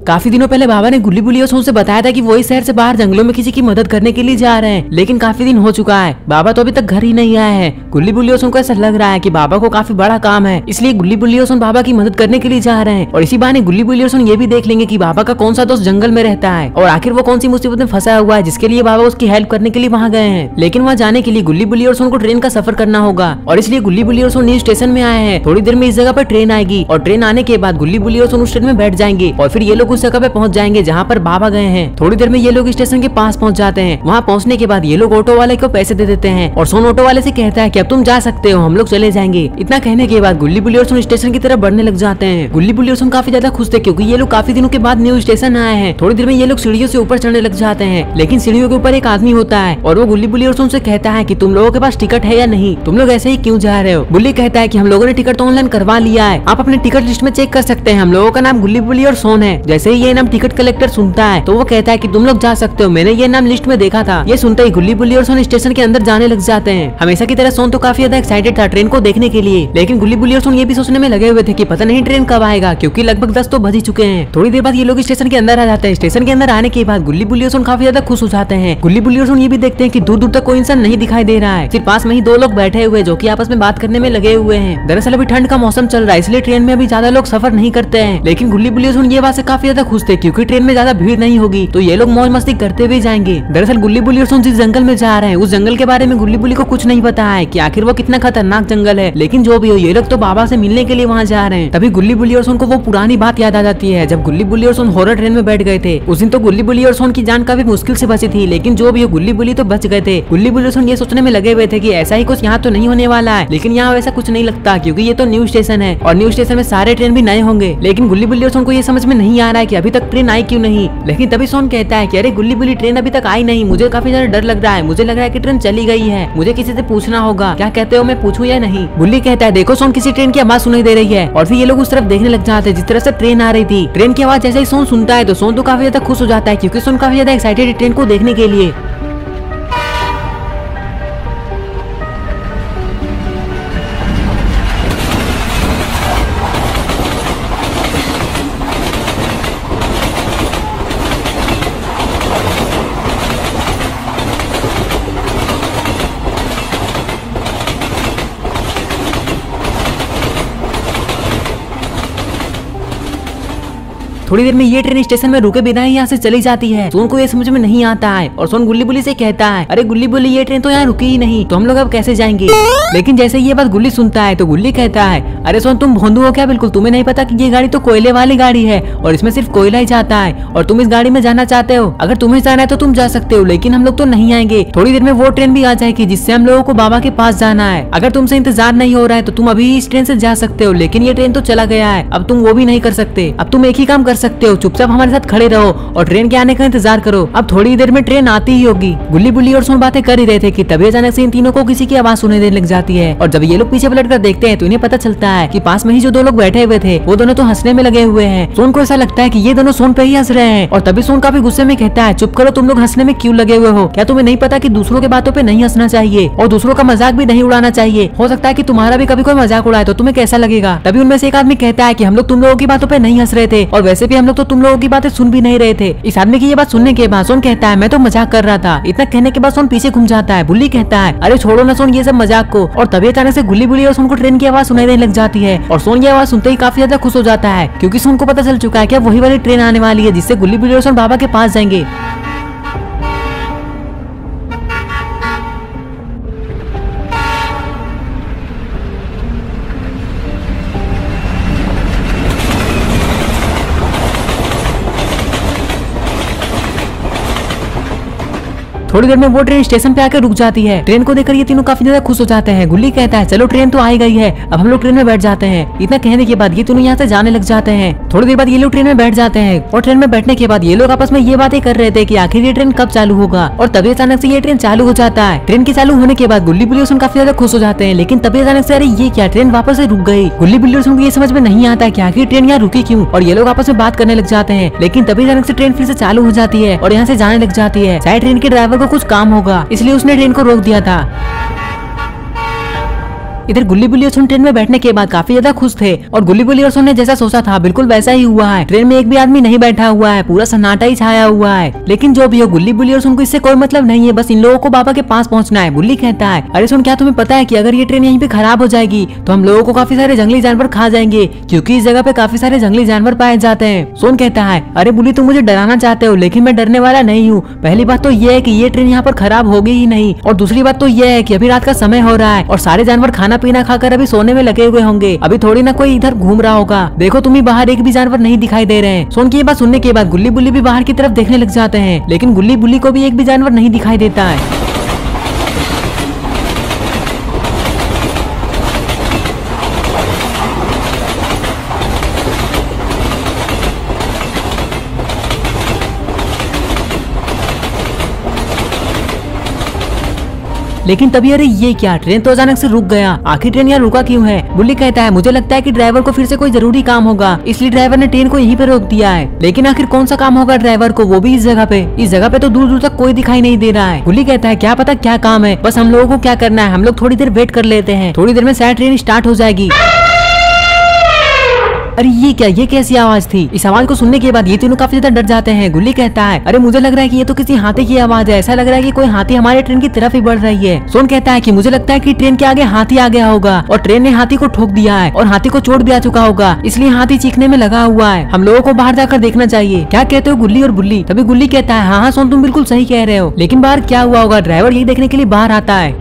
काफी दिनों पहले बाबा ने गुल्ली बुल्ली और सोन से बताया था कि वो इस शहर से बाहर जंगलों में किसी की मदद करने के लिए जा रहे हैं, लेकिन काफी दिन हो चुका है, बाबा तो अभी तक घर ही नहीं आए हैं। गुल्ली बुल्ली और सोन को ऐसा लग रहा है कि बाबा को काफी बड़ा काम है, इसलिए गुल्ली बुल्ली और सोन बाबा की मदद करने के लिए जा रहे हैं। और इसी बहाने गुल्ली बुल्ली और सोन ये भी देख लेंगे कि बाबा का कौन सा दोस्त जंगल में रहता है और आखिर वो कौन सी मुसीबत में फंसा हुआ है जिसके लिए बाबा उसकी हेल्प करने के लिए वहाँ गए हैं। लेकिन वहाँ जाने के लिए गुल्ली बुल्ली और सोन को ट्रेन का सफर करना होगा और इसलिए गुल्ली बुल्ली और सोन न्यू स्टेशन में आए हैं। थोड़ी देर में इस जगह पर ट्रेन आएगी और ट्रेन आने के बाद गुल्ली बुल्ली और सोन उस ट्रेन में बैठ जाएंगे और फिर ये लोग उस जगह पे पहुंच जाएंगे जहाँ पर बाबा गए हैं। थोड़ी देर में ये लोग स्टेशन के पास पहुंच जाते हैं। वहाँ पहुंचने के बाद ये लोग ऑटो वाले को पैसे दे देते हैं और सोन ऑटो वाले से कहता है कि अब तुम जा सकते हो, हम लोग चले जाएंगे। इतना कहने के बाद गुल्ली बुल्ली और सोन स्टेशन की तरफ बढ़ने लग जाते हैं। गुल्ली बुल्ली और सोन काफी ज्यादा खुश थे क्योंकि ये लोग काफी दिनों के बाद न्यू स्टेशन आए हैं। थोड़ी देर में ये लोग सीढ़ियों से ऊपर चढ़ने लग जाते हैं, लेकिन सीढ़ियों के ऊपर एक आदमी होता है और वो गुल्ली बुल्ली और सोन से कहता है कि तुम लोगों के पास टिकट है या नहीं, तुम लोग ऐसे ही क्यों जा रहे हो। बुल्ली कहता है कि हम लोगों ने टिकट तो ऑनलाइन करवा लिया है, आप अपने टिकट लिस्ट में चेक कर सकते हैं, हम लोगों का नाम गुल्ली बुल्ली और सोन है। जैसे ही ये नाम टिकट कलेक्टर सुनता है तो वो कहता है कि तुम लोग जा सकते हो, मैंने ये नाम लिस्ट में देखा था। ये सुनते ही गुल्ली बुल्ली और सोन स्टेशन के अंदर जाने लग जाते हैं। हमेशा की तरह सोन तो काफी ज्यादा एक्साइटेड था ट्रेन को देखने के लिए, लेकिन गुल्ली बुल्ली और सोन ये भी सोचने में लगे हुए थे कि पता नहीं ट्रेन कब आएगा क्योंकि लगभग 10 तो बज ही चुके हैं। थोड़ी देर बाद ये लोग स्टेशन के अंदर आ जाते हैं। स्टेशन के अंदर आने के बाद गुल्ली बुल्ली और सोन काफी ज्यादा खुश हो जाते हैं। गुल्ली बुल्ली और सोन ये भी देखते हैं कि दूर दूर तक कोई इंसान नहीं दिखाई दे रहा है, सिर्फ पास में ही 2 लोग बैठे हुए जो कि आपस में बात करने में लगे हुए हैं। दरअसल अभी ठंड का मौसम चल रहा है इसलिए ट्रेन में अभी ज्यादा लोग सफर नहीं करते हैं, लेकिन गुल्ली बुल्ली और सोन ये बात से काफी ज्यादा खुश थे क्योंकि ट्रेन में ज्यादा भीड़ नहीं होगी तो ये लोग मौज मस्ती करते हुए जाएंगे। दरअसल गुल्ली बुल्ली और सोन जिस जंगल में जा रहे हैं उस जंगल के बारे में गुल्ली बुल्ली को कुछ नहीं पता है कि आखिर वो कितना खतरनाक जंगल है, लेकिन जो भी हो ये लोग तो बाबा से मिलने के लिए वहाँ जा रहे हैं। तभी गुल्ली बुल्ली और सोन को वो पुरानी बात याद आ जाती है जब गुल्ली बुल्ली और सोन हॉरर ट्रेन में बैठ गए थे। उस दिन तो गुल्ली बुल्ली और सोन की जान काफी मुश्किल से बची थी, लेकिन जो भी हो गुल्ली बुल्ली तो बच गए थे। गुल्ली बुल्ली और सोन ये सोचने में लगे हुए थे कि ऐसा ही कुछ यहाँ तो नहीं होने वाला है, लेकिन यहाँ वैसा कुछ नहीं लगता क्योंकि ये तो न्यू स्टेशन है और न्यू स्टेशन में सारे ट्रेन भी नए होंगे। लेकिन गुल्ली बुल्ली और सोन को ये समझ में नहीं आ रहा है कि अभी तक ट्रेन आई क्यों नहीं। लेकिन तभी सोन कहता है कि अरे गुल्ली बुल्ली ट्रेन अभी तक आई नहीं, मुझे काफी ज्यादा डर लग रहा है, मुझे लग रहा है कि ट्रेन चली गई है, मुझे किसी से पूछना होगा, क्या कहते हो मैं पूछूं या नहीं। गुल्ली कहता है देखो सोन किसी ट्रेन की आवाज सुनाई दे रही है और फिर ये लोग उस तरफ देखने लग जाते हैं जिस तरह से ट्रेन आ रही थी। ट्रेन की आवाज जैसे ही सोन सुनता है तो सोन तो काफी ज्यादा खुश हो जाता है क्योंकि सोन काफी ज्यादा एक्साइटेड है ट्रेन को देखने के लिए। थोड़ी देर में ये ट्रेन स्टेशन में रुके बिना ही यहाँ से चली जाती है। सोन को ये समझ में नहीं आता है और सोन गुल्ली बुल्ली से कहता है अरे गुल्ली बुल्ली ये ट्रेन तो यहाँ रुकी ही नहीं, तो हम लोग अब कैसे जाएंगे। लेकिन जैसे ये बात गुल्ली सुनता है तो गुल्ली कहता है अरे सोन तुम भोंदू हो क्या, बिल्कुल तुम्हें नहीं पता कि ये गाड़ी तो कोयले वाली गाड़ी है और इसमें सिर्फ कोयला ही जाता है और तुम इस गाड़ी में जाना चाहते हो, अगर तुम्हें जाना है तो तुम जा सकते हो, लेकिन हम लोग तो नहीं आएंगे। थोड़ी देर में वो ट्रेन भी आ जाएगी जिससे हम लोगों को बाबा के पास जाना है, अगर तुमसे इंतजार नहीं हो रहा है तो तुम अभी इस ट्रेन से जा सकते हो, लेकिन ये ट्रेन तो चला गया है, अब तुम वो भी नहीं कर सकते। अब तुम एक ही काम कर सकते हो, चुपचाप हमारे साथ खड़े रहो और ट्रेन के आने का इंतजार करो, अब थोड़ी देर में ट्रेन आती ही होगी। गुल्ली बुल्ली और सोन बातें कर ही रहे थे कि तभी अचानक से इन तीनों को किसी की आवाज सुनाई देने लग जाती है और जब ये लोग पीछे पलट कर देखते हैं तो इन्हें पता चलता है कि पास में ही जो 2 लोग बैठे हुए थे वो दोनों तो हंसने में लगे हुए हैं। सोन को ऐसा लगता है कि ये दोनों सोन पे ही हंस रहे हैं और तभी सोन काफी गुस्से में कहता है चुप करो, तुम लोग हंसने में क्यों लगे हुए हो, क्या तुम्हें नहीं पता कि दूसरों के बातों पे नहीं हंसना चाहिए और दूसरों का मजाक भी नहीं उड़ाना चाहिए, हो सकता है कि तुम्हारा भी कभी कोई मजाक उड़ाए तो तुम्हें कैसा लगेगा। तभी उनमें से एक आदमी कहता है कि हम लोग तुम लोगों की बातों पे नहीं हंस रहे थे और वैसे भी हम लोग तो तुम लोगों की बातें सुन भी नहीं रहे थे। इस आदमी की ये बात सुनने के बाद सोन कहता है मैं तो मजाक कर रहा था। इतना कहने के बाद सोन पीछे घूम जाता है। बुल्ली कहता है अरे छोड़ो ना सोन ये सब मजाक को, और तभी अचानक से गुल्ली बुल्ली और सोन को ट्रेन की आवाज सुनाई देने लग जाती है और सोन ये आवाज सुनते ही काफी ज्यादा खुश हो जाता है क्योंकि सोन को पता चल चुका है कि वही वाली ट्रेन आने वाली है जिससे गुल्ली बुल्ली और सोन बाबा के पास जाएंगे। थोड़ी देर में वो ट्रेन स्टेशन पे आकर रुक जाती है। ट्रेन को देखकर ये तीनों काफी ज्यादा खुश हो जाते हैं। गुल्ली कहता है चलो ट्रेन तो आ गई है, अब हम लोग ट्रेन में बैठ जाते हैं। इतना कहने के बाद ये तीनों यहाँ से जाने लग जाते हैं। थोड़ी देर बाद ये लोग ट्रेन में बैठ जाते हैं और ट्रेन में बैठने के बाद ये लोग आपस में ये बातें कर रहे थे कि आखिर ये ट्रेन कब चालू होगा, और तभी अचानक से ये ट्रेन चालू हो जाता है। ट्रेन के चालू होने के बाद गुल्ली बुल्ली और सोन काफी ज्यादा खुश हो जाते हैं, लेकिन तभी अचानक से अरे ये क्या, ट्रेन वापस से रुक गई। गुल्ली बुल्ली और सोन को ये समझ में नहीं आता है कि आखिर ट्रेन यहाँ रुकी क्यों, और ये लोग आपस में बात करने लग जाते हैं। लेकिन तभी अचानक से ट्रेन फिर से चालू हो जाती है और यहाँ से जाने लग जाती है। शायद ट्रेन के ड्राइवर को कुछ काम होगा इसलिए उसने ट्रेन को रोक दिया था। इधर गुल्ली बुल्ली और सोन ट्रेन में बैठने के बाद काफी ज्यादा खुश थे और गुल्ली बुल्ली और सोन ने जैसा सोचा था बिल्कुल वैसा ही हुआ है। ट्रेन में एक भी आदमी नहीं बैठा हुआ है, पूरा सन्नाटा ही छाया हुआ है। लेकिन जो भी हो गुल्ली बुल्ली और सोन को इससे कोई मतलब नहीं है, बस इन लोगों को बाबा के पास पहुंचना है। बुल्ली कहता है अरे सोन क्या तुम्हें पता है कि अगर ये ट्रेन यहीं पे खराब हो जाएगी तो हम लोगों को काफी सारे जंगली जानवर खा जाएंगे, क्योंकि इस जगह पे काफी सारे जंगली जानवर पाए जाते हैं। सोन कहता है अरे बुल्ली तुम मुझे डराना चाहते हो, लेकिन मैं डरने वाला नहीं हूँ। पहली बात तो ये है कि ये ट्रेन यहाँ पर खराब होगी ही नहीं, और दूसरी बात तो ये है कि अभी रात का समय हो रहा है और सारे जानवर खाना पीना खाकर अभी सोने में लगे हुए होंगे। अभी थोड़ी ना कोई इधर घूम रहा होगा। देखो तुम्हें बाहर एक भी जानवर नहीं दिखाई दे रहे हैं। सोन की ये बात सुनने के बाद गुल्ली बुल्ली भी बाहर की तरफ देखने लग जाते हैं, लेकिन गुल्ली बुल्ली को भी एक भी जानवर नहीं दिखाई देता है। लेकिन तभी अरे ये क्या, ट्रेन तो अचानक से रुक गया। आखिर ट्रेन यहाँ रुका क्यों है? बुल्ली कहता है मुझे लगता है कि ड्राइवर को फिर से कोई जरूरी काम होगा, इसलिए ड्राइवर ने ट्रेन को यहीं पे रोक दिया है। लेकिन आखिर कौन सा काम होगा ड्राइवर को, वो भी इस जगह पे? इस जगह पे तो दूर दूर तक कोई दिखाई नहीं दे रहा है। बुल्ली कहता है क्या पता क्या काम है, बस हम लोगों को क्या करना है, हम लोग थोड़ी देर वेट कर लेते हैं, थोड़ी देर में शायद ट्रेन स्टार्ट हो जाएगी। अरे ये क्या, ये कैसी आवाज थी? इस आवाज को सुनने के बाद ये तीनों काफी ज्यादा डर जाते हैं। गुल्ली कहता है अरे मुझे लग रहा है कि ये तो किसी हाथी की आवाज है, ऐसा लग रहा है कि कोई हाथी हमारे ट्रेन की तरफ ही बढ़ रही है। सोन कहता है कि मुझे लगता है कि ट्रेन के आगे हाथी आ गया होगा और ट्रेन ने हाथी को ठोक दिया है और हाथी को चोट भी आ चुका होगा, इसलिए हाथी चीखने में लगा हुआ है। हम लोगों को बाहर जाकर देखना चाहिए। क्या कहते हो गुल्ली और बुल्ली? तभी गुल्ली कहता है हाँ सोन तुम बिल्कुल सही कह रहे हो, लेकिन बाहर क्या हुआ होगा? ड्राइवर यही देखने के लिए बाहर आता है।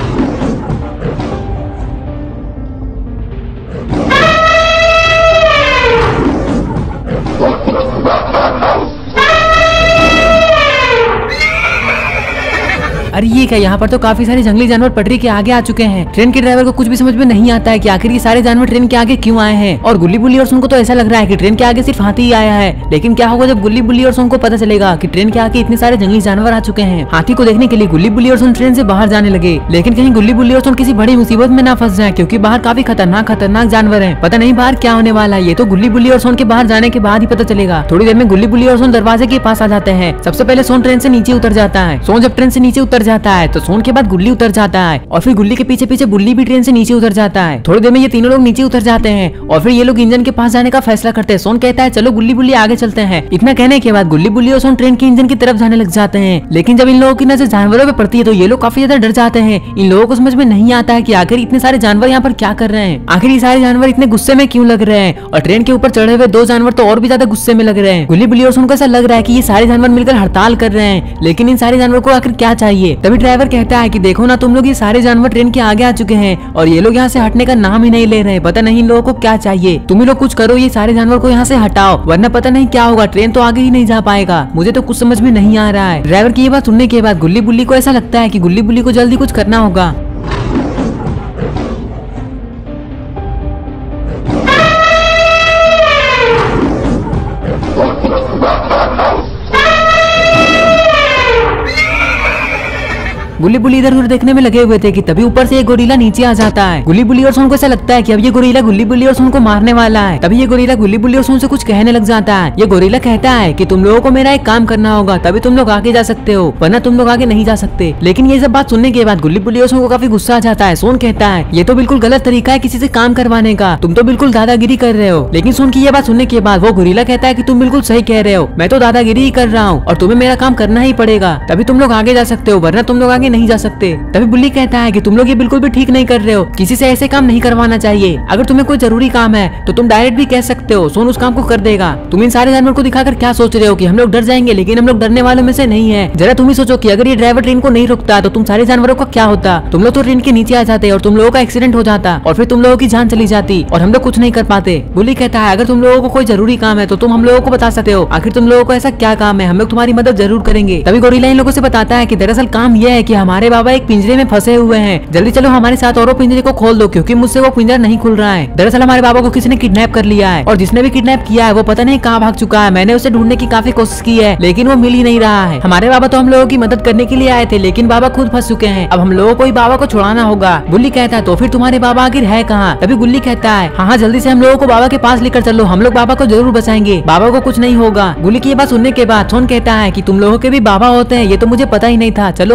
अरे ये क्या, यहाँ पर तो काफी सारे जंगली जानवर पटरी के आगे आ चुके हैं। ट्रेन के ड्राइवर को कुछ भी समझ में नहीं आता है कि आखिर ये सारे जानवर ट्रेन के आगे क्यों आए हैं। और गुल्ली बुल्ली और सोन को तो ऐसा लग रहा है कि ट्रेन के आगे सिर्फ हाथी ही आया है। लेकिन क्या होगा जब गुल्ली बुल्ली और सोन को पता चलेगा कि ट्रेन के आगे इतने सारे जंगली जानवर आ चुके हैं? हाथी को देखने के लिए गुल्ली बुल्ली और सोन ट्रेन से बाहर जाने लगे, लेकिन कहीं गुल्ली बुल्ली और सोन किसी बड़ी मुसीबत में ना फंस जाए, क्योंकि बाहर काफी खतरनाक जानवर है। पता नहीं बाहर क्या होने वाला है, ये तो गुल्ली बुल्ली और सोन के बाहर जाने के बाद ही पता चलेगा। थोड़ी देर में गुल्ली बुल्ली और सोन दरवाजे के पास आ जाते हैं। सबसे पहले सोन ट्रेन से नीचे उतर जाता है। सोन जब ट्रेन से नीचे उतर जाता है तो सोन के बाद गुल्ली उतर जाता है और फिर गुल्ली के पीछे पीछे बुल्ली भी ट्रेन से नीचे उतर जाता है। थोड़ी देर में ये तीनों लोग नीचे उतर जाते हैं और फिर ये लोग इंजन के पास जाने का फैसला करते हैं। सोन कहता है चलो गुल्ली बुल्ली आगे चलते हैं। इतना कहने के बाद गुल्ली बुल्ली और सोन ट्रेन के इंजन की तरफ जाने लग जाते हैं, लेकिन जब इन लोगों की नजर जानवरों पे पड़ती है तो ये लोग काफी ज्यादा डर जाते हैं। इन लोगों को समझ में नहीं आता है कि आखिर इतने सारे जानवर यहाँ पर क्या कर रहे हैं, आखिर ये सारे जानवर इतने गुस्से में क्यों लग रहे हैं। और ट्रेन के ऊपर चढ़े हुए दो जानवर तो और भी ज्यादा गुस्से में लग रहे हैं। गुल्ली बुल्ली और सोन को ऐसा लग रहा है कि ये सारे जानवर मिलकर हड़ताल कर रहे हैं, लेकिन इन सारे जानवर को आखिर क्या चाहिए। तभी ड्राइवर कहता है कि देखो ना तुम लोग, ये सारे जानवर ट्रेन के आगे आ चुके हैं और ये लोग यहाँ से हटने का नाम ही नहीं ले रहे। पता नहीं इन लोगों को क्या चाहिए। तुम लोग कुछ करो, ये सारे जानवर को यहाँ से हटाओ, वरना पता नहीं क्या होगा, ट्रेन तो आगे ही नहीं जा पाएगा। मुझे तो कुछ समझ में नहीं आ रहा है। ड्राइवर की ये बात सुनने के बाद गुल्ली बुल्ली को ऐसा लगता है कि गुल्ली बुल्ली को जल्दी कुछ करना होगा। गुल्ली बुल्ली इधर उधर देखने में लगे हुए थे कि तभी ऊपर से एक गोरिल्ला नीचे आ जाता है। गुल्ली बुल्ली और सोन को ऐसा लगता है कि अब ये गोरिल्ला गुल्ली बुल्ली और सोन को मारने वाला है। तभी ये गोरिल्ला गुल्ली बुल्ली और सोन से कुछ कहने लग जाता है। ये गोरिल्ला कहता है कि तुम लोगों को मेरा एक काम करना होगा, तभी तुम लोग आगे जा सकते हो, वरना तुम लोग आगे नहीं जा सकते। लेकिन ये सब बात सुनने के बाद गुल्ली बुल्ली और सोन को काफी गुस्सा आ जाता है। सोन कहता है ये तो बिल्कुल गलत तरीका है किसी से काम करवाने का, तुम तो बिल्कुल दादागिरी कर रहे हो। लेकिन सोन की ये बात सुनने के बाद वो गोरिल्ला कहता है कि तुम बिल्कुल सही कह रहे हो, मैं तो दादागिरी ही कर रहा हूँ और तुम्हें मेरा काम करना ही पड़ेगा, तभी तुम लोग आगे जा सकते हो, वरना तुम लोग आगे नहीं जा सकते। तभी बुल्ली कहता है कि तुम लोग ये बिल्कुल भी ठीक नहीं कर रहे हो, किसी से ऐसे काम नहीं करवाना चाहिए। अगर तुम्हें कोई जरूरी काम है तो तुम डायरेक्ट भी कह सकते हो, सोन उस काम को कर देगा। तुम इन सारे जानवर को दिखाकर क्या सोच रहे हो कि हम लोग डर जाएंगे, लेकिन हम लोग डरने वालों में से नहीं है। जरा तुम ही सोचो कि अगर ये ड्राइवर ट्रेन को नहीं रुकता तो तुम सारे जानवरों का क्या होता। तुम लोग तो ट्रेन के नीचे आ जाते और तुम लोगों का एक्सीडेंट हो जाता और फिर तुम लोगों की जान चली जाती और हम लोग कुछ नहीं कर पाते। बुल्ली कहता है अगर तुम लोगों को कोई जरूरी काम है तो तुम हम लोगों को बता सकते हो, आखिर तुम लोगों को ऐसा क्या काम है, हम लोग तुम्हारी मदद जरूर करेंगे। तभी गोरिल्ला इन लोगों से बताता है कि दरअसल काम यह है कि हमारे बाबा एक पिंजरे में फंसे हुए हैं, जल्दी चलो हमारे साथ और वो पिंजरे को खोल दो, क्योंकि मुझसे वो पिंजरा नहीं खुल रहा है। दरअसल हमारे बाबा को किसी ने किडनैप कर लिया है और जिसने भी किडनैप किया है वो पता नहीं कहाँ भाग चुका है। मैंने उसे ढूंढने की काफी कोशिश की है, लेकिन वो मिल ही नहीं रहा है। हमारे बाबा तो हम लोगों की मदद करने के लिए आए थे, लेकिन बाबा खुद फंस चुके हैं। अब हम लोगों को ही बाबा को छुड़ाना होगा। बुल्ली कहता है तो फिर तुम्हारे बाबा आखिर है कहाँ? तभी गुल्ली कहता है हाँ जल्दी से हम लोगों को बाबा के पास लेकर चलो, हम लोग बाबा को जरूर बचाएंगे, बाबा को कुछ नहीं होगा। गुल्ली की ये बात सुनने के बाद सोन कहता है कि तुम लोगों के भी बाबा होते हैं, ये तो मुझे पता ही नहीं था, चलो हम लोगों को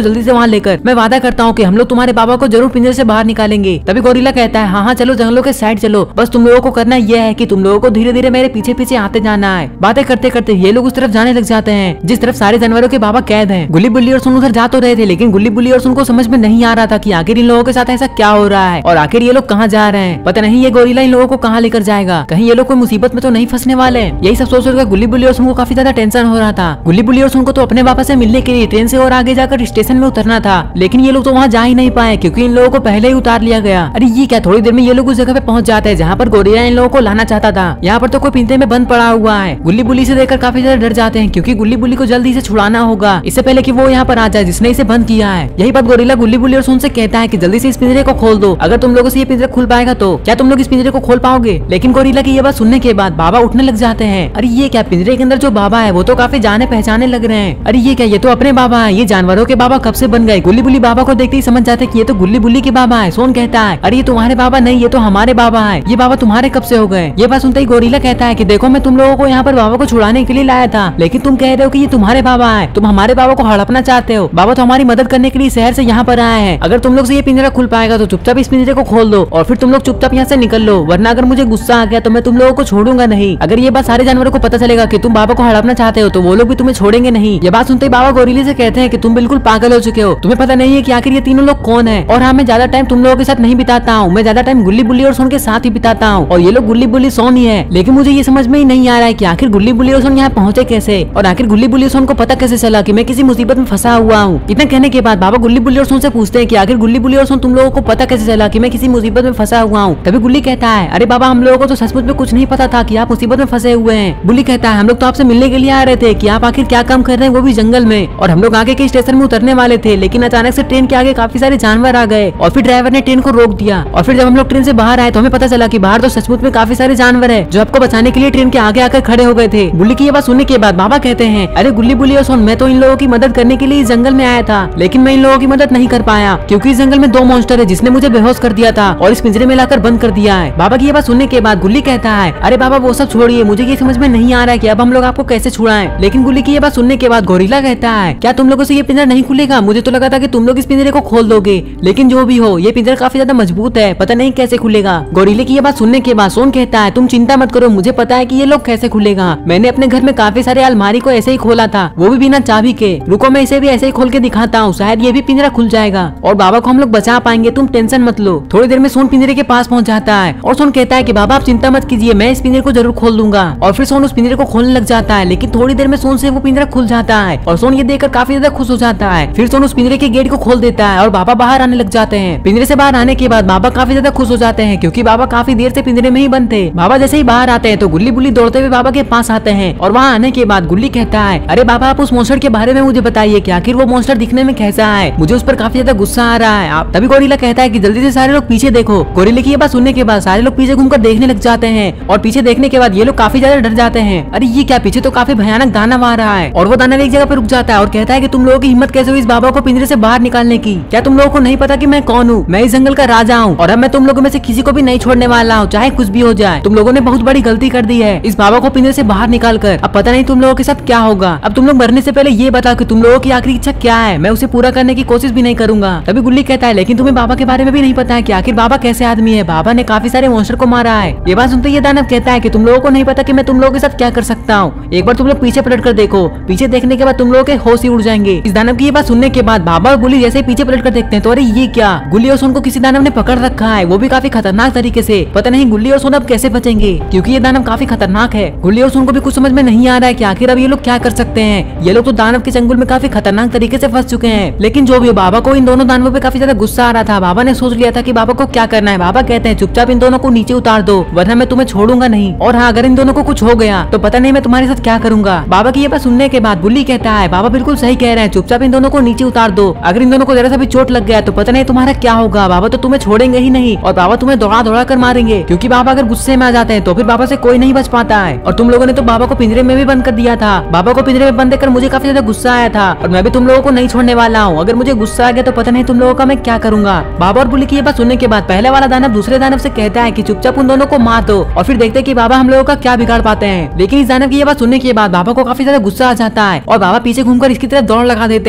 जल्दी से वहाँ लेकर। मैं वादा करता हूँ कि हम लोग तुम्हारे बाबा को जरूर पिंजरे से बाहर निकालेंगे। तभी गोरिल्ला कहता है हाँ हाँ चलो जंगलों के साइड चलो, बस तुम लोगों को करना यह है कि तुम लोगों को धीरे धीरे मेरे पीछे पीछे आते जाना है। बातें करते करते ये लोग उस तरफ जाने लग जाते हैं जिस तरफ सारे जानवरों के बाबा कैद हैं। गुल्ली बुल्ली और सुन उधर जा तो रहे थे, लेकिन गुल्ली बुल्ली और सुन को समझ में नहीं आ रहा था कि आखिर इन लोगों के साथ ऐसा क्या हो रहा है और आखिर ये लोग कहाँ जा रहे हैं। पता नहीं ये गोरिल्ला इन लोगों को कहाँ लेकर जाएगा, कहीं ये लोग कोई मुसीबत में तो नहीं फंसने वाले। यही सब सोचकर गुल्ली बुल्ली और सुन को काफी ज्यादा टेंशन हो रहा था। गुल्ली बुल्ली और सुन को तो अपने बाबा से मिलने के लिए ट्रेन से और आगे जाकर स्टेशन में उतरना था, लेकिन ये लोग तो वहाँ जा ही नहीं पाए क्योंकि इन लोगों को पहले ही उतार लिया गया। अरे ये क्या, थोड़ी देर में ये लोग उस जगह पे पहुंच जाते हैं जहाँ पर गोरिल्ला इन लोगों को लाना चाहता था। यहाँ पर तो कोई पिंजरे में बंद पड़ा हुआ है। गुल्ली बुल्ली से देखकर काफी ज्यादा डर जाते हैं क्योंकि गुल्ली बुल्ली को जल्दी से छुड़ाना होगा इससे पहले कि वो यहाँ पर आ जाए जिसने इसे बंद किया है। यही बात गोरिल्ला गुल्ली बुल्ली और सुन से कहता है कि जल्दी से इस पिंजरे को खोल दो, अगर तुम लोगों से ये पिंजरा खुल पाएगा तो क्या तुम लोग इस पिंजरे को खोल पाओगे। लेकिन गोरिल्ला की ये बात सुनने के बाद बाबा उठने लग जाते हैं। अरे ये क्या, पिंजरे के अंदर जो बाबा है वो तो काफी जाने पहचाने लग रहे हैं। अरे ये क्या, ये तो अपने बाबा है, ये जानवरों के बाबा कब से बन गए। गुल्ली बुल्ली बाबा को देखते ही समझ जाते कि ये तो गुल्ली बुल्ली के बाबा है। सोन कहता है अरे ये तुम्हारे बाबा नहीं, ये तो हमारे बाबा है, ये बाबा तुम्हारे कब से हो गए। ये बात सुनते ही गोरिल्ला कहता है कि देखो मैं तुम लोगों को यहाँ पर बाबा को छुड़ाने के लिए लाया था, लेकिन तुम कह रहे हो कि ये तुम्हारे बाबा है, तुम हमारे बाबा को हड़पना चाहते हो। बाबा तो हमारी मदद करने के लिए शहर से यहाँ पर आए हैं, अगर तुम लोग से ये पिंजरा खुल पाएगा तो चुपचाप इस पिंजरे को खोल दो और फिर तुम लोग चुपचाप यहाँ से निकल लो, वरना अगर मुझे गुस्सा आ गया तो मैं तुम लोगों को छोड़ूंगा नहीं। अगर ये बात सारे जानवरों को पता चलेगा कि तुम बाबा को हड़पना चाहते हो तो वो लोग भी तुम्हें छोड़ेंगे नहीं। ये बात सुनते ही बाबा गोरिल्ले से कहते हैं कि तुम बिल्कुल पागल हो चुके हो, तुम्हें पता नहीं है कि आखिर ये तीनों लोग कौन है। और हाँ, मैं ज्यादा टाइम तुम लोगों के साथ नहीं बिताता हूँ, मैं ज्यादा टाइम गुल्ली बुल्ली और सोन के साथ ही बिताता हूँ और ये लोग गुल्ली बुल्ली सोन ही है। लेकिन मुझे ये समझ में ही नहीं आ रहा है कि आखिर गुल्ली बुल्ली और सोन यहाँ पहुँचे कैसे और आखिर गुल्ली बुल्ली और सोन को पता कैसे चला कि मैं किसी मुसीबत में फंसा हुआ हूँ। इतना कहने के बाद बाबा गुल्ली बुल्ली और सोन से पूछते हैं कि आखिर गुल्ली बुल्ली और सोन तुम लोगों को पता कैसे चला कि मैं किसी मुसीबत में फंसा हुआ हूँ। तभी गुल्ली कहता है अरे बाबा हम लोगों को तो सचमुच में कुछ नहीं पता था कि आप मुसीबत में फंसे हुए हैं। बुल्ली कहता है हम लोग तो आपसे मिलने के लिए आ रहे थे कि आप आखिर क्या काम कर रहे हैं, वो भी जंगल में, और हम लोग आगे के स्टेशन में उतरने वाले थे, लेकिन अचानक से ट्रेन के आगे काफी सारे जानवर आ गए और फिर ड्राइवर ने ट्रेन को रोक दिया। और फिर जब हम लोग ट्रेन से बाहर आए तो हमें पता चला कि बाहर तो सचमुच में काफी सारे जानवर है जो आपको बचाने के लिए ट्रेन के आगे आकर खड़े हो गए थे। बुल्ली की ये बात सुनने के बाद बाबा कहते हैं अरे गुल्ली बुल्ली और सोन, मैं तो इन लोगों की मदद करने के लिए इस जंगल में आया था, लेकिन मैं इन लोगों की मदद नहीं कर पाया क्योंकि इस जंगल में 2 मॉन्स्टर है जिसने मुझे बेहोश कर दिया था और इस पिंजरे में लाकर बंद कर दिया है। बाबा की ये बात सुनने के बाद गुल्ली कहता है अरे बाबा वो सब छोड़िए, मुझे ये समझ में नहीं आ रहा है कि अब हम लोग आपको कैसे छुड़ाएं। लेकिन गुल्ली की ये बात सुनने के बाद गोरिल्ला कहता है क्या तुम लोगों से ये पिंजरा नहीं खुलेगा, मुझे तो लगा था कि तुम लोग इस पिंजरे को खोल दोगे, लेकिन जो भी हो ये पिंजरा काफी ज्यादा मजबूत है, पता नहीं कैसे खुलेगा। गोरिल्ले की ये बात सुनने के बाद सोन कहता है तुम चिंता मत करो, मुझे पता है कि ये लोग कैसे खुलेगा। मैंने अपने घर में काफी सारे अलमारी को ऐसे ही खोला था, वो भी बिना चाबी के। रुको मैं इसे भी ऐसे ही खोल के दिखाता हूँ, शायद ये भी पिंजरा खुल जाएगा और बाबा को हम लोग बचा पाएंगे, तुम टेंशन मत लो। थोड़ी देर में सोन पिंजरे के पास पहुँच जाता है और सोन कहता है कि बाबा आप चिंता मत कीजिए, मैं इस पिंजरे को जरूर खोल दूंगा। और फिर सोन उस पिंजरे को खोलने लग जाता है, लेकिन थोड़ी देर में सोन से वो पिंजरा खुल जाता है और सोन ये देखकर काफी ज्यादा खुश हो जाता है। फिर सोन उस पिंजरे के गेट को खोल देता है और बाबा बाहर आने लग जाते हैं। पिंजरे से बाहर आने के बाद बाबा काफी ज्यादा खुश हो जाते हैं क्योंकि बाबा काफी देर से पिंजरे में ही बंद थे। बाबा जैसे ही बाहर आते हैं तो गुल्ली बुल्ली दौड़ते हुए बाबा के पास आते हैं और वहाँ आने के बाद गुल्ली कहता है अरे बाबा आप उस मॉन्स्टर के बारे में मुझे बताइए कि आखिर वो मॉन्स्टर दिखने में कैसा है, मुझे उस पर काफी ज्यादा गुस्सा आ रहा है। आप तभी गोरिल्ला कहता है कि जल्दी से सारे लोग पीछे देखो। गोरिल्ले की ये बात सुनने के बाद सारे लोग पीछे घूमकर देखने लग जाते हैं और पीछे देखने के बाद ये लोग काफी ज्यादा डर जाते हैं। अरे ये क्या, पीछे तो काफी भयानक दानव आ रहा है और वो दानव एक जगह पे रुक जाता है और कहता है कि तुम लोगों की हिम्मत कैसे हुई इस बाबा को पिंजरे से बाहर निकालने की, क्या तुम लोगों को नहीं पता कि मैं कौन हूँ, मैं इस जंगल का राजा हूँ और अब मैं तुम लोगों में से किसी को भी नहीं छोड़ने वाला हूँ, चाहे कुछ भी हो जाए। तुम लोगों ने बहुत बड़ी गलती कर दी है इस बाबा को पिंजरे से बाहर निकाल कर, अब पता नहीं तुम लोगों के साथ क्या होगा। अब तुम लोग मरने से पहले ये बताओ कि तुम लोगों की आखिरी इच्छा क्या है, मैं उसे पूरा करने की कोशिश भी नहीं करूंगा। तभी गुल्ली कहता है लेकिन तुम्हें बाबा के बारे में भी नहीं पता है कि आखिर बाबा कैसे आदमी है, बाबा ने काफी सारे मॉन्स्टर को मारा है। ये बात सुनते ये दानव कहता है कि तुम लोगों को नहीं पता कि मैं तुम लोगों के साथ क्या कर सकता हूँ, एक बार तुम लोग पीछे पलट कर देखो, पीछे देखने के बाद तुम लोगों के होश ही उड़ जाएंगे। इस दानव की ये बात सुनने के बाद बाबा और गुल्ली जैसे पीछे पलट कर देखते हैं तो अरे ये क्या, गुल्ली और सोन को किसी दानव ने पकड़ रखा है, वो भी काफी खतरनाक तरीके से। पता नहीं गुल्ली और सोन अब कैसे बचेंगे क्योंकि ये दानव काफी खतरनाक है। गुल्ली और सोन को भी कुछ समझ में नहीं आ रहा है कि आखिर अब ये लोग क्या कर सकते हैं, ये लोग तो दानव के चंगुल में काफी खतरनाक तरीके से फंस चुके हैं। लेकिन जो भी हो, बाबा को इन दोनों दानवों पे काफी ज्यादा गुस्सा आ रहा था। बाबा ने सोच लिया था कि बाबा को क्या करना है। बाबा कहते हैं चुपचाप इन दोनों को नीचे उतार दो वरना मैं तुम्हें छोड़ूंगा नहीं, और हाँ अगर इन दोनों को कुछ हो गया तो पता नहीं मैं तुम्हारे साथ क्या करूंगा। बाबा की ये बात सुनने के बाद गुल्ली कहता है बाबा बिल्कुल सही कह रहे हैं, चुपचाप इन दोनों को नीचे उतार दो, अगर इन दोनों को जरा सा भी चोट लग गया तो पता नहीं तुम्हारा क्या होगा, बाबा तो तुम्हें छोड़ेंगे ही नहीं और बाबा तुम्हें दौड़ा दौड़ा कर मारेंगे क्योंकि बाबा अगर गुस्से में आ जाते हैं तो फिर बाबा से कोई नहीं बच पाता है। और तुम लोगों ने तो बाबा को पिंजरे में भी बंद कर दिया था, बाबा को पिंजरे में बंद कर मुझे काफी ज्यादा गुस्सा आया था और मैं भी तुम लोगों को नहीं छोड़ने वाला हूँ, अगर मुझे गुस्सा आ गया तो पता नहीं तुम लोगों का मैं क्या करूंगा। बाबा और गुल्ली की ये बात सुनने के बाद पहले वाला दानव दूसरे दानव से कहता है कि चुपचाप उन दोनों को मार दो और फिर देखते हैं कि बाबा हम लोगों का क्या बिगाड़ पाते हैं। लेकिन इस दानव की ये बात सुनने के बाद बाबा को काफी ज्यादा गुस्सा आ जाता है और बाबा पीछे घूमकर इसकी तरफ दौड़ लगा देते हैं। अरे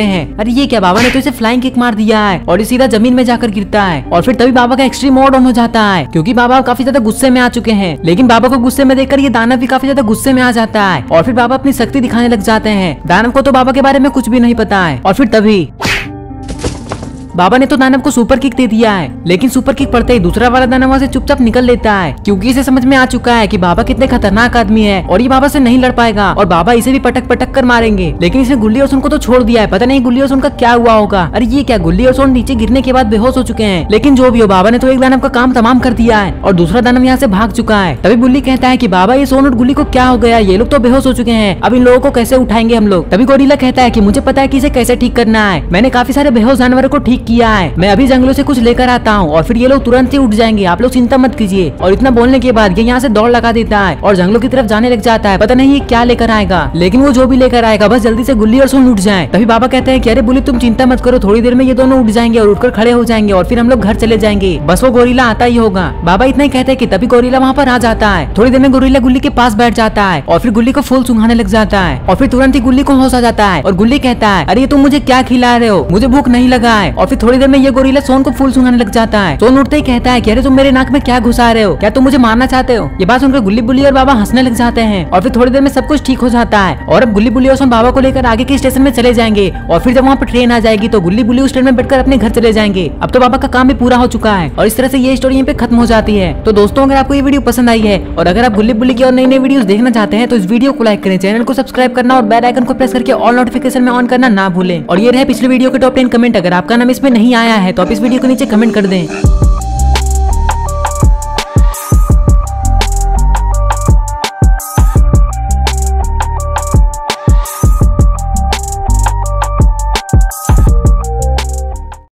अरे ये क्या, बाबा ने तो इसे फ्लाइंग किक मार दिया है और ये सीधा जमीन में जाकर गिरता है। और फिर तभी बाबा का एक्सट्रीम मोड ऑन हो जाता है क्योंकि बाबा काफी ज्यादा गुस्से में आ चुके हैं। लेकिन बाबा को गुस्से में देखकर ये दानव भी काफी ज्यादा गुस्से में आ जाता है और फिर बाबा अपनी शक्ति दिखाने लग जाते हैं। दानव को तो बाबा के बारे में कुछ भी नहीं पता है। और फिर तभी बाबा ने तो दानव को सुपर किक दे दिया है, लेकिन सुपर किक पड़ते ही दूसरा वाला दानव वहाँ से चुपचाप निकल लेता है क्योंकि इसे समझ में आ चुका है कि बाबा कितने खतरनाक आदमी है और ये बाबा से नहीं लड़ पाएगा और बाबा इसे भी पटक पटक कर मारेंगे। लेकिन इसने गुल्ली और सोन को तो छोड़ दिया है, पता नहीं गुल्ली और सोन का क्या हुआ होगा। अरे ये क्या, गुल्ली और सोन नीचे गिरने के बाद बेहोश हो चुके हैं। लेकिन जो भी हो, बाबा ने तो एक दानव का काम तमाम कर दिया है और दूसरा दानव यहाँ से भाग चुका है। तभी बुल्ली कहता है कि बाबा ये सोन और गुल्ली को क्या हो गया, ये लोग तो बेहोश हो चुके हैं, अब इन लोगों को कैसे उठाएंगे हम लोग। तभी गोरिल्ला कहता है कि मुझे पता है कि इसे कैसे ठीक करना है, मैंने काफी सारे बेहोश जानवरों को ठीक किया है, मैं अभी जंगलों से कुछ लेकर आता हूँ और फिर ये लोग तुरंत ही उठ जाएंगे, आप लोग चिंता मत कीजिए। और इतना बोलने के बाद ये यहाँ से दौड़ लगा देता है और जंगलों की तरफ जाने लग जाता है। पता नहीं ये क्या लेकर आएगा, लेकिन वो जो भी लेकर आएगा बस जल्दी से गुल्ली और सोन उठ जाए। तभी बाबा कहते हैं कि अरे बुल्ली तुम चिंता मत करो, थोड़ी देर में ये दोनों उठ जाएंगे और उठकर खड़े हो जाएंगे और फिर हम लोग घर चले जाएंगे, बस वो गोरिल्ला आता ही होगा। बाबा इतना ही कहते हैं कि तभी गोरिल्ला वहाँ पर आ जाता है। थोड़ी देर में गोरिल्ला गुल्ली के पास बैठ जाता है और फिर गुल्ली को फूल सुंघाने लग जाता है और फिर तुरंत ही गुल्ली को होश आ जाता है और गुल्ली कहता है अरे तुम मुझे क्या खिला रहे हो, मुझे भूख नहीं लगा है। और फिर थोड़ी देर में ये गोरिल्ला सोन को फूल सुंघाने लग जाता है। सोन उठते ही कहता है कि अरे तुम मेरे नाक में क्या घुसा रहे हो, क्या तुम मुझे मारना चाहते हो। ये बात सुनकर गुल्ली बुल्ली और बाबा हंसने लग जाते हैं और फिर थोड़ी देर में सब कुछ ठीक हो जाता है और अब गुल्ली बुल्ली और सोन बाबा को लेकर आगे के स्टेशन में चले जाएंगे और फिर जब वहाँ पर ट्रेन आ जाएगी तो गुल्ली बुल्ली उस ट्रेन में बैठकर अपने घर चले जाएंगे। अब तो बाबा का काम भी पूरा हो चुका है और इस तरह से ये स्टोरी यहाँ पे खत्म हो जाती है। तो दोस्तों अगर आपको ये वीडियो पसंद आई है और अगर आप गुल्ली बुल्ली की और नई नई वीडियोस देखना चाहते हैं तो इस वीडियो को लाइक करें, चैनल को सब्सक्राइब करना और बेल आइकन को प्रेस करके ऑल नोटिफिकेशन में ऑन करना ना भूलें। और ये रहे पिछले वीडियो के टॉप 10 कमेंट, अगर आपका नाम इसमें नहीं आया है तो आप इस वीडियो के नीचे कमेंट कर दें।